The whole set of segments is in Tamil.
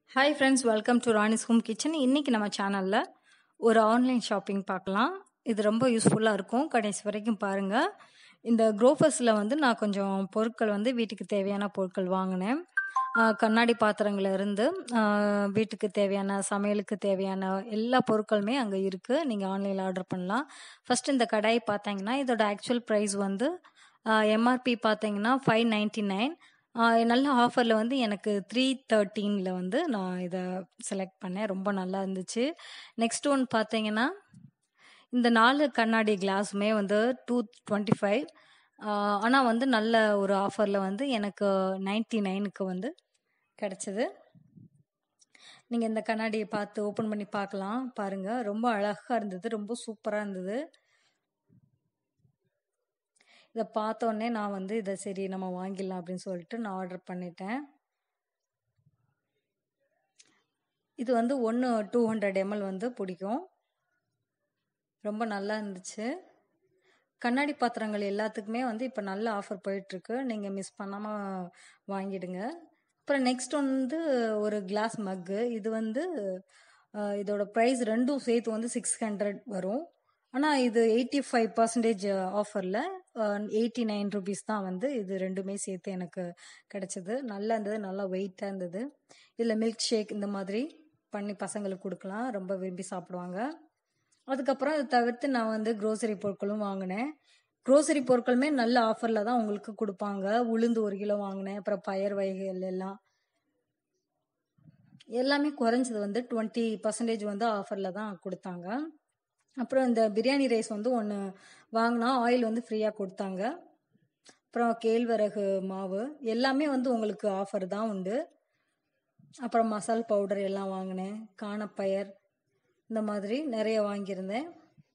Hi friends, welcome to Rani's home kitchen. இன்றைக்கி நம்ம சேனலில் ஒரு ஆன்லைன் ஷாப்பிங் பார்க்கலாம். இது ரொம்ப யூஸ்ஃபுல்லாக இருக்கும். கடைசி வரைக்கும் பாருங்கள். இந்த க்ரோஃபர்ஸில் நான் கொஞ்சம் பொருட்கள் வீட்டுக்கு தேவையான பொருட்கள் வாங்கினேன். கண்ணாடி பாத்திரங்கள்ல இருந்து வீட்டுக்கு தேவையான, சமையலுக்கு தேவையான எல்லா பொருட்களுமே அங்கே இருக்குது. நீங்கள் ஆன்லைனில் ஆர்டர் பண்ணலாம். ஃபஸ்ட் இந்த கடாய் பார்த்தீங்கன்னா இதோட ஆக்சுவல் ப்ரைஸ் எம்ஆர்பி பார்த்தீங்கன்னா 599. நல்ல ஆஃபரில் எனக்கு 313 நான் இதை செலக்ட் பண்ணேன். ரொம்ப நல்லா இருந்துச்சு. நெக்ஸ்ட் ஒன் பார்த்தீங்கன்னா இந்த 4 கண்ணாடி கிளாஸுமே 225. ஆனால் நல்ல ஒரு ஆஃபரில் எனக்கு 99க்கு கிடச்சிது. நீங்கள் இந்த கண்ணாடியை பார்த்து ஓப்பன் பண்ணி பார்க்கலாம். பாருங்கள், ரொம்ப அழகாக இருந்தது, ரொம்ப சூப்பராக இருந்தது. இதை பார்த்தோன்னே நான் இதை சரி நம்ம வாங்கிடலாம் அப்படின்னு சொல்லிட்டு நான் ஆர்டர் பண்ணிட்டேன். இது 200 ml பிடிக்கும். ரொம்ப நல்லா இருந்துச்சு. கண்ணாடி பாத்திரங்கள் எல்லாத்துக்குமே இப்போ நல்ல ஆஃபர் போயிட்டுருக்கு. நீங்கள் மிஸ் பண்ணாமல் வாங்கிடுங்க. அப்புறம் நெக்ஸ்ட் ஒரு கிளாஸ் மக்கு. இது இதோட ப்ரைஸ் ரெண்டும் சேர்த்து 600 வரும். ஆனால் இது 85% ஆஃபரில் 89 rupees தான் இது ரெண்டுமே சேர்த்து எனக்கு கிடச்சிது. நல்லா இருந்தது, நல்லா வெயிட்டாக இருந்தது. இதில் மில்க் ஷேக் இந்த மாதிரி பண்ணி பசங்களுக்கு கொடுக்கலாம், ரொம்ப விரும்பி சாப்பிடுவாங்க. அதுக்கப்புறம் அதை தவிர்த்து நான் க்ரோசரி பொருட்களும் வாங்கினேன். க்ரோசரி பொருட்களுமே நல்ல ஆஃபரில் தான் உங்களுக்கு கொடுப்பாங்க. உளுந்து 1 கிலோ வாங்கினேன். அப்புறம் பயர் வகைகள் எல்லாமே குறைஞ்சது 20% ஆஃபரில் தான் கொடுத்தாங்க. அப்புறம் இந்த பிரியாணி ரைஸ் ஒன்று வாங்கினா ஆயில் ஃப்ரீயாக கொடுத்தாங்க. அப்புறம் கேழ்வரகு மாவு எல்லாமே உங்களுக்கு ஆஃபர் தான் உண்டு. அப்புறம் மசால் பவுடர் எல்லாம் வாங்கினேன். காணப்பயர் இந்த மாதிரி நிறைய வாங்கியிருந்தேன்.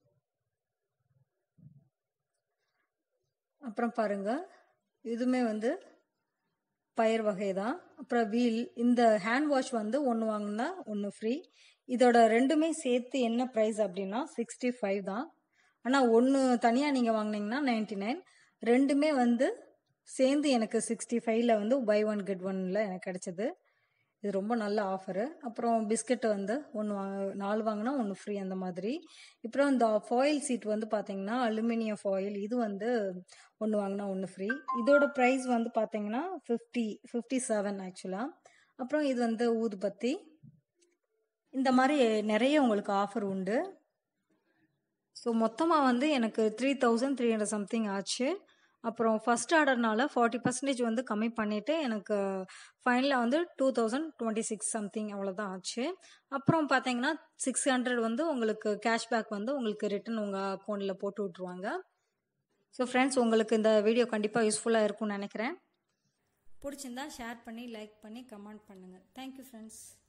அப்புறம் பாருங்கள், இதுவுமே பயிர் வகை தான். அப்புறம் வீல், இந்த ஹேண்ட் வாஷ் ஒன்று வாங்கினா ஒன்று ஃப்ரீ. இதோட ரெண்டுமே சேர்த்து என்ன ப்ரைஸ் அப்படின்னா 65 தான். ஆனால் ஒன்று தனியாக நீங்கள் வாங்கினீங்கன்னா 99. ரெண்டுமே சேர்ந்து எனக்கு 65ல் பை ஒன் கெட் ஒன்னில் எனக்கு கிடச்சிது. இது ரொம்ப நல்ல ஆஃபரு. அப்புறம் பிஸ்கட் ஒன்று 4 வாங்கினா 1 ஃப்ரீ அந்த மாதிரி. அப்புறம் இந்த ஃபாயில் சீட் பார்த்தீங்கன்னா அலுமினியம் ஃபாயில், இது 1 வாங்கினா 1 ஃப்ரீ. இதோட ப்ரைஸ் பார்த்தீங்கன்னா 57 ஆக்சுவலாக. அப்புறம் இது ஊதுபத்தி. இந்த மாதிரி நிறைய உங்களுக்கு ஆஃபர் உண்டு. ஸோ மொத்தமாக எனக்கு 3300 சம்திங் ஆச்சு. அப்புறம் ஃபஸ்ட் ஆர்டர்னால 40% கம்மி பண்ணிவிட்டு எனக்கு ஃபைனலாக 2026 சம்திங் அவ்வளோதான் ஆச்சு. அப்புறம் பார்த்தீங்கன்னா 600 உங்களுக்கு கேஷ்பேக் உங்களுக்கு ரிட்டன் உங்கள் அக்கௌண்ட்டில் போட்டு விட்ருவாங்க. ஸோ ஃப்ரெண்ட்ஸ், உங்களுக்கு இந்த வீடியோ கண்டிப்பாக யூஸ்ஃபுல்லாக இருக்கும்னு நினைக்கிறேன். பிடிச்சிருந்தா ஷேர் பண்ணி, லைக் பண்ணி, கமெண்ட் பண்ணுங்கள். Thank you friends.